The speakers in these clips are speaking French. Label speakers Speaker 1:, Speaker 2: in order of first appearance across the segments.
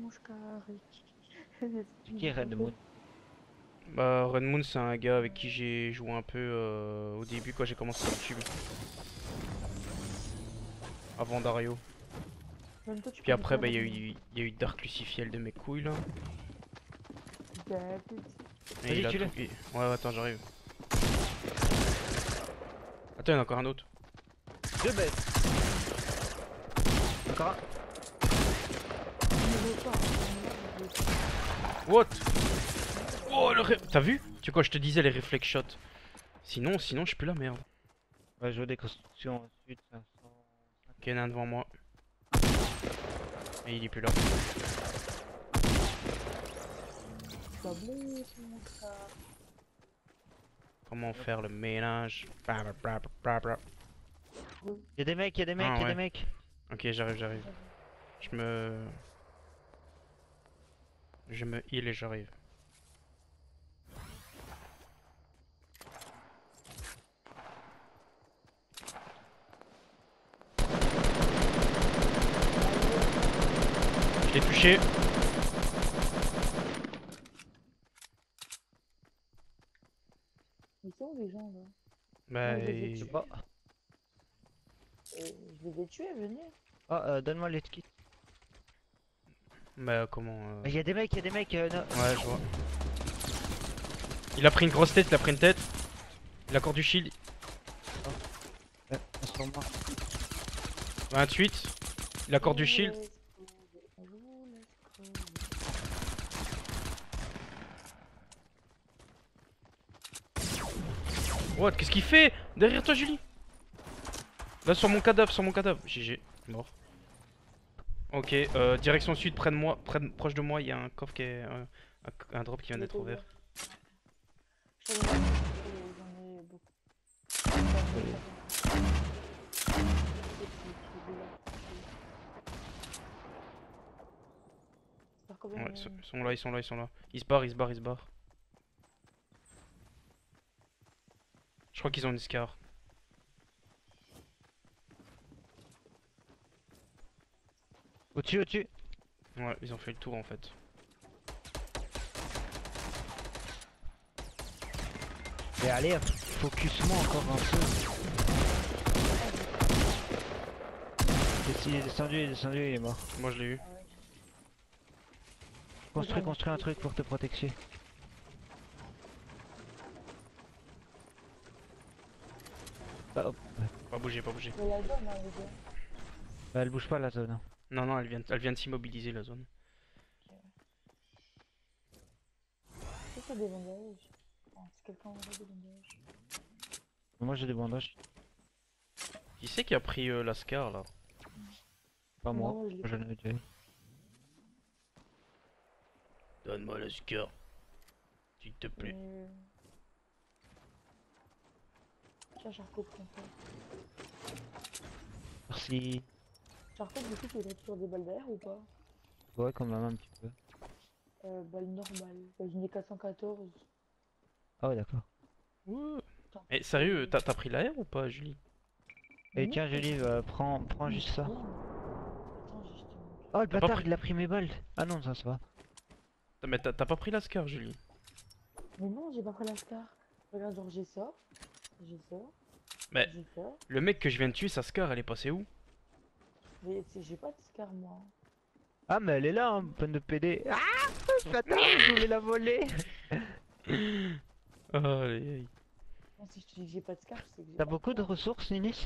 Speaker 1: C'est qui Red Moon?
Speaker 2: Bah, Red Moon, c'est un gars avec qui j'ai joué un peu au début quand j'ai commencé YouTube, avant Dario.
Speaker 3: Même toi, tu
Speaker 2: Puis
Speaker 3: connais
Speaker 2: après,
Speaker 3: pas
Speaker 2: bah,
Speaker 3: Red Moon.
Speaker 2: il y a eu Dark Lucifiel de mes couilles là.
Speaker 3: D'accord.
Speaker 2: Et
Speaker 1: Vas-y,
Speaker 2: il a
Speaker 1: tue-le.
Speaker 2: tout. Ouais, attends, j'arrive. Attends, il y en a encore un autre.
Speaker 1: Deux bêtes. Encore un.
Speaker 3: Ne veux pas, ne veux pas.
Speaker 2: What? Oh, T'as vu? Tu sais quoi, je te disais les reflex shots. Sinon, je suis plus la merde.
Speaker 1: On va jouer des constructions ensuite. 500.
Speaker 2: Ok, il y en a un devant moi. Et il est plus là.
Speaker 3: Bah bon, c'est mon frère.
Speaker 2: Comment faire le ménage? Bra, bra, bra, bra, bra.
Speaker 1: Y'a des mecs, y'a des mecs,
Speaker 2: Ah
Speaker 1: y'a des
Speaker 2: ouais.
Speaker 1: mecs.
Speaker 2: Ok, j'arrive. Je me... Je me heal et j'arrive. Je l'ai touché.
Speaker 3: Ils sont où les gens là?
Speaker 2: Bah,
Speaker 3: Ouais, je les ai
Speaker 1: Je sais
Speaker 3: tués.
Speaker 1: pas.
Speaker 3: Je les ai tués, venez.
Speaker 1: Ah, donne-moi les kits.
Speaker 2: bah comment
Speaker 1: Y'a des mecs, y'a des mecs. Non.
Speaker 2: Ouais, je vois. Il a pris une grosse tête, il a pris une tête. Il a encore du shield.
Speaker 1: Transforme-moi.
Speaker 2: 28. Il a encore du shield.
Speaker 3: On vous laisse crever.
Speaker 2: What? Qu'est-ce qu'il fait? Derrière toi, Julie. Là, sur mon cadavre, GG, mort. Ok, direction sud, près de moi, proche de moi, il y a un coffre qui est. Un drop qui vient
Speaker 3: Il
Speaker 2: d'être
Speaker 3: était
Speaker 2: ouvert.
Speaker 3: ouvert. J'en ai beaucoup. J'espère combien
Speaker 2: Ouais,
Speaker 3: il y a
Speaker 2: ils sont là, ils sont là, ils sont là. Ils se barrent. Je crois qu'ils ont une scar.
Speaker 1: Au-dessus, au-dessus.
Speaker 2: Ouais, ils ont fait le tour en fait.
Speaker 1: Et allez, focus-moi encore un peu. Il est descendu, il est mort.
Speaker 2: Moi, je l'ai eu.
Speaker 3: Ah ouais.
Speaker 1: Construis un truc pour te protéger. Bah, hop.
Speaker 2: Pas bouger, pas bouger.
Speaker 3: Mais la zone, hein, les gars.
Speaker 1: Bah, elle bouge pas la zone. Hein.
Speaker 2: Non, non, elle vient de s'immobiliser la zone.
Speaker 3: Est-ce que t'as des bandages? Oh, si quelqu'un aurait des bandages.
Speaker 1: Moi j'ai des bandages.
Speaker 2: Qui c'est qui a pris la scar là?
Speaker 1: Pas moi.
Speaker 3: Non, je l'ai
Speaker 1: J'en ai déjà eu.
Speaker 2: Donne-moi la scar, s'il te plaît.
Speaker 3: Tiens, Charcot, prends ça.
Speaker 1: Merci.
Speaker 3: Charcot, du coup, tu as toujours des balles d'air ou pas?
Speaker 1: Ouais, quand même un petit peu.
Speaker 3: Balles normales. J'en ai 414.
Speaker 1: Ah ouais, d'accord.
Speaker 2: Ouais.
Speaker 3: Putain.
Speaker 2: Eh, sérieux, t'as pris l'air ou pas, Julie?
Speaker 1: Et tiens, Julie, prends juste ça.
Speaker 3: Attends, justement.
Speaker 1: Oh, le
Speaker 2: T'as pas
Speaker 1: bâtard,
Speaker 2: pris.
Speaker 1: il a pris mes balles. Ah non, ça va.
Speaker 2: Mais t'as pas pris la scar, Julie?
Speaker 3: Mais non, j'ai pas pris la scar. Regarde, genre, j'ai ça. J'ai ça.
Speaker 2: Mais
Speaker 3: J'ai ça.
Speaker 2: le mec que je viens de tuer, sa scar, elle est passée où?
Speaker 3: Mais j'ai pas de scar, moi.
Speaker 1: Ah, mais elle est là, hein, peine de PD. Ah, ce bâtard, je voulais la voler.
Speaker 2: Oh, aïe, aïe.
Speaker 3: Non, si je te dis que j'ai pas de scar, c'est que j'ai
Speaker 1: T'as
Speaker 3: pas de
Speaker 1: beaucoup de
Speaker 3: scar.
Speaker 1: ressources, Ninis?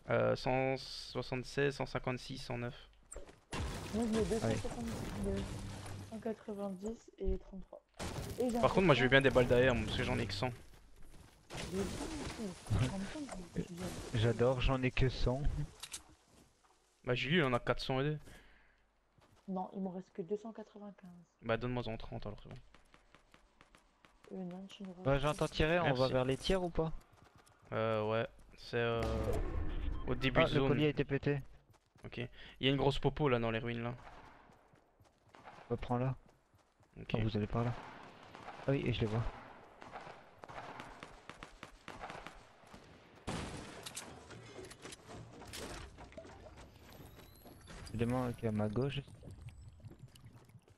Speaker 2: 176, 156, 109.
Speaker 3: Moi, je mets
Speaker 1: Ouais.
Speaker 3: 279, 190 et 33. Et j'ai un
Speaker 2: Par contre, moi je veux bien
Speaker 3: coffre-fort.
Speaker 2: des balles d'air, parce que j'en ai que 100.
Speaker 3: J'ai pas du tout. En même temps, je me suis dit,
Speaker 1: J'adore, j'en ai que 100.
Speaker 2: Bah, Julie, il en a 400 et des.
Speaker 3: non, il m'en reste que 295.
Speaker 2: Bah, donne-moi en 30 alors, c'est bon.
Speaker 3: Non, tu me
Speaker 1: Bah, j'entends tirer, on va
Speaker 2: Merci.
Speaker 1: vers les tiers ou pas?
Speaker 2: Ouais, c'est au début
Speaker 1: Ah,
Speaker 2: de
Speaker 1: le
Speaker 2: zone.
Speaker 1: collier a été pété.
Speaker 2: Ok. Il y a une grosse popo là dans les ruines là.
Speaker 1: Bah, prends-la.
Speaker 2: Ok.
Speaker 1: Oh, vous allez par là. Ah oui, et je les vois. Évidemment, qui est à ma gauche.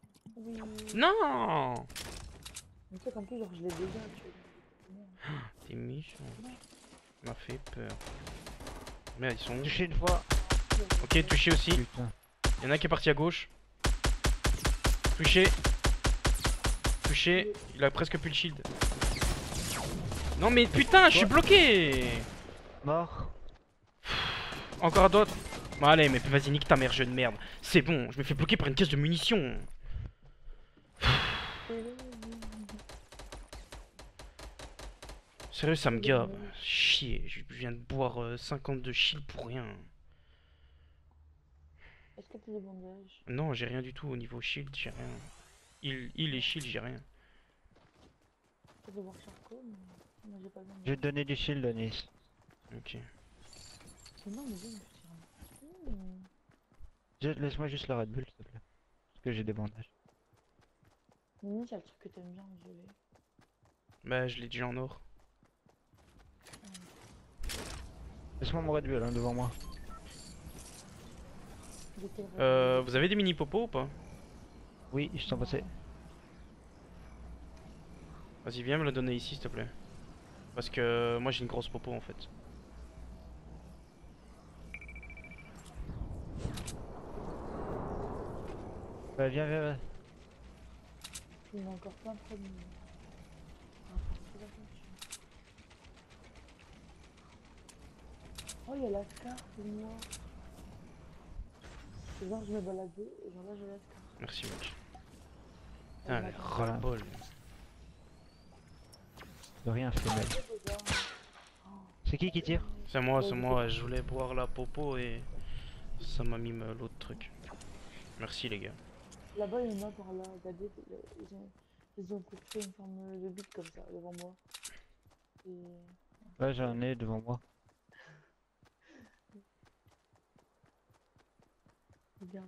Speaker 3: Oui.
Speaker 2: Non.
Speaker 3: Mais tu sais qu'en plus, genre, je l'ai déjà, tu vois.
Speaker 2: T'es méchant. Ça m'a fait peur. Merde, ils sont où?
Speaker 1: Touché une fois.
Speaker 2: Ok, touché aussi.
Speaker 1: Putain.
Speaker 2: Y'en a un qui est parti à gauche. Touché. Touché. Il a presque plus le shield. Non mais putain, je suis bloqué.
Speaker 1: Mort.
Speaker 2: Encore d'autres. Bon allez, mais vas-y, nique ta mère, jeu de merde. C'est bon, je me fais bloquer par une caisse de munitions. Sérieux, ça me gave. Chier, je viens de boire 52 shield pour rien.
Speaker 3: Est-ce que t'as des bandages?
Speaker 2: Non, j'ai rien du tout au niveau shield, j'ai rien. Il et shield, j'ai rien.
Speaker 3: Tu peux voir Charcot, mais moi j'ai pas de
Speaker 1: Je vais
Speaker 3: bandage.
Speaker 1: te donner du shield, Denis.
Speaker 2: Ok.
Speaker 3: Mais non, mais viens, je tire.
Speaker 1: Laisse-moi juste la Red Bull, s'il te plaît. Parce que j'ai des bandages.
Speaker 3: Mini, c'est le truc que t'aimes bien, je vais.
Speaker 2: Bah, je l'ai déjà en or.
Speaker 1: Laisse-moi mon Red Bull, hein, devant moi.
Speaker 2: Vous avez des mini popos ou pas?
Speaker 1: Oui, je t'en passais.
Speaker 2: Vas-y, viens me le donner ici, s'il te plaît. Parce que moi j'ai une grosse popo en fait.
Speaker 1: Ouais, viens, viens, viens.
Speaker 3: Il y en a encore plein près de nous. Oh, il y a la carte de moi. Et genre, je me baladais, et genre là, j'ai la carte.
Speaker 2: Merci mec.
Speaker 3: Elle
Speaker 2: Putain,
Speaker 3: m'a
Speaker 2: les
Speaker 3: dit,
Speaker 2: ras-le-bol.
Speaker 1: De rien, femelle.
Speaker 3: oh,
Speaker 1: C'est qui tire?
Speaker 2: C'est moi, je voulais boire la popo et ça m'a mis l'autre truc. Merci les gars.
Speaker 3: là-bas, il y en a par là. Regardez, ils ont coupé une forme de bite comme ça devant moi. Et...
Speaker 1: Ouais, j'en ai devant moi.
Speaker 3: Regarde.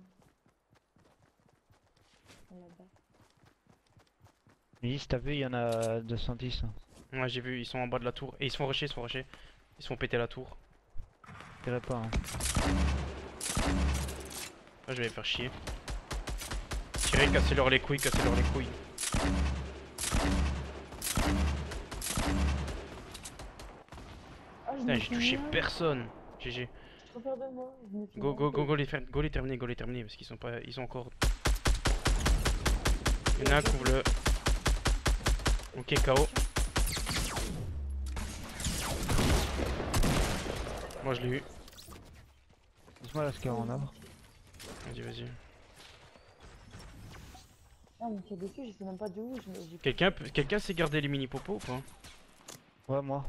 Speaker 3: Là-bas.
Speaker 1: Mais si t'as vu, il y en a 210. Hein.
Speaker 2: Ouais, j'ai vu, ils sont en bas de la tour. Et ils se font rusher, ils se font rusher. Ils se font péter la tour.
Speaker 1: Je dirais pas. Hein.
Speaker 2: Là, je vais les faire chier. Tirer, casser-leur les couilles, casser-leur les couilles.
Speaker 3: Ah, je
Speaker 2: Putain,
Speaker 3: me
Speaker 2: j'ai
Speaker 3: suis
Speaker 2: touché
Speaker 3: mis un.
Speaker 2: personne. GG.
Speaker 3: Trop fier de moi. Je me suis
Speaker 2: Go,
Speaker 3: mis
Speaker 2: go,
Speaker 3: un.
Speaker 2: go, go les terminer, parce qu'ils sont pas. Ils ont encore. Il y en a un, couvre-le. Ok, KO. Moi je l'ai eu.
Speaker 1: Laisse-moi la scar en or.
Speaker 2: Vas-y, vas-y.
Speaker 3: Ah, mais qu'il y a dessus, je sais même pas d'où. J'ai...
Speaker 2: Quelqu'un sait garder les mini popos ou pas?
Speaker 1: Ouais, moi.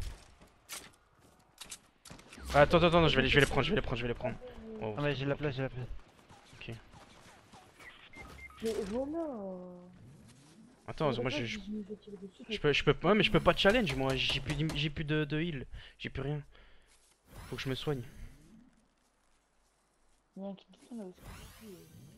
Speaker 2: Ah, attends, non, je vais les prendre. Oh,
Speaker 1: Ah, mais j'ai la place, j'ai la place.
Speaker 2: ok.
Speaker 3: Mais voilà.
Speaker 2: Attends, moi
Speaker 3: je
Speaker 2: je peux pas, mais je peux pas challenge moi, j'ai plus de heal, j'ai plus rien. Faut que je me soigne.
Speaker 3: Il y a un kit de son là aussi.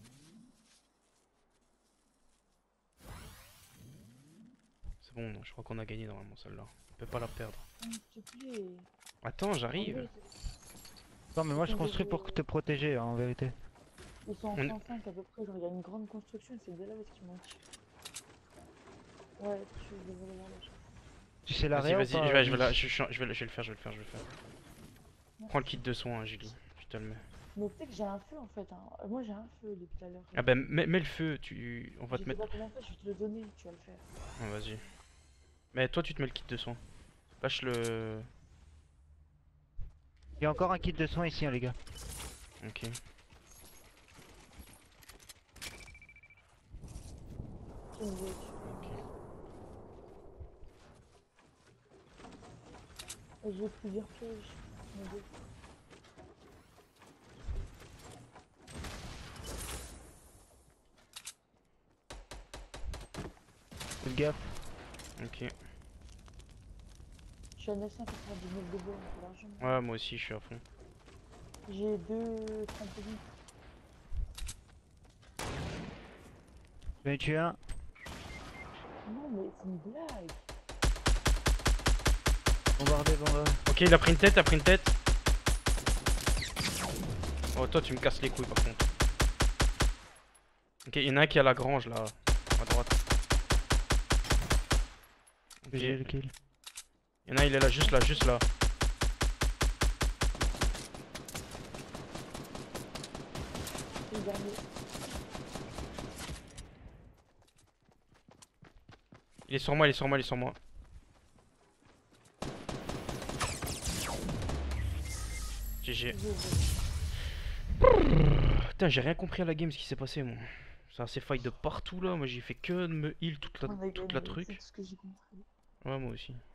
Speaker 2: C'est bon, je crois qu'on a gagné normalement celle-là. On peut pas la perdre.
Speaker 3: S'il te plaît.
Speaker 2: Attends, j'arrive.
Speaker 1: Non, mais moi je construis pour te protéger, hein, en vérité.
Speaker 3: Ils sont en 105 à peu près, genre il y a une grande construction, c'est de là ce qui manque. Ouais, tu devrais voir la chose.
Speaker 1: Tu sais
Speaker 2: Vas-y,
Speaker 1: l'arrière ou
Speaker 2: vas-y,
Speaker 1: pas,
Speaker 2: je vais le faire. Prends le kit de soin, hein, Julie. Je te le mets.
Speaker 3: Mais tu sais que j'ai un feu en fait, hein. Moi j'ai un feu depuis tout à l'heure.
Speaker 2: Ah bah mets le feu, on va
Speaker 3: Je
Speaker 2: te
Speaker 3: sais
Speaker 2: mettre.
Speaker 3: pas comment faire, je vais te le donner, tu vas le faire.
Speaker 2: Ah, vas-y. Mais toi tu te mets le kit de soin. Lâche le.
Speaker 1: Il y a encore un kit de soins ici, hein, les gars.
Speaker 2: Ok.
Speaker 3: Tu me veux, et j'ai plusieurs pièges. Mon Dieu.
Speaker 1: Faites gaffe.
Speaker 2: Ok.
Speaker 3: Je suis à 999 de bois, c'est l'argent.
Speaker 2: Ouais, moi aussi je suis à fond.
Speaker 3: J'ai 2 trampolines.
Speaker 1: Je vais en tuer un.
Speaker 3: Non mais c'est une blague.
Speaker 1: Bombardé.
Speaker 2: Ok, il a pris une tête, Oh, toi tu me casses les couilles par contre. Ok, il y en a un qui est à la grange là. À droite. Ok.
Speaker 1: J'ai le kill.
Speaker 2: Y'en a, il est là, juste là, juste là.
Speaker 3: Le dernier.
Speaker 2: Il est sur moi, il est sur moi, il est sur moi. GG. Putain, j'ai rien compris à la game ce qui s'est passé, moi. Ça s'est fight de partout là. Moi j'ai fait que de me heal toute la truc.
Speaker 3: C'est tout ce que j'ai compris.
Speaker 2: Ouais, moi aussi.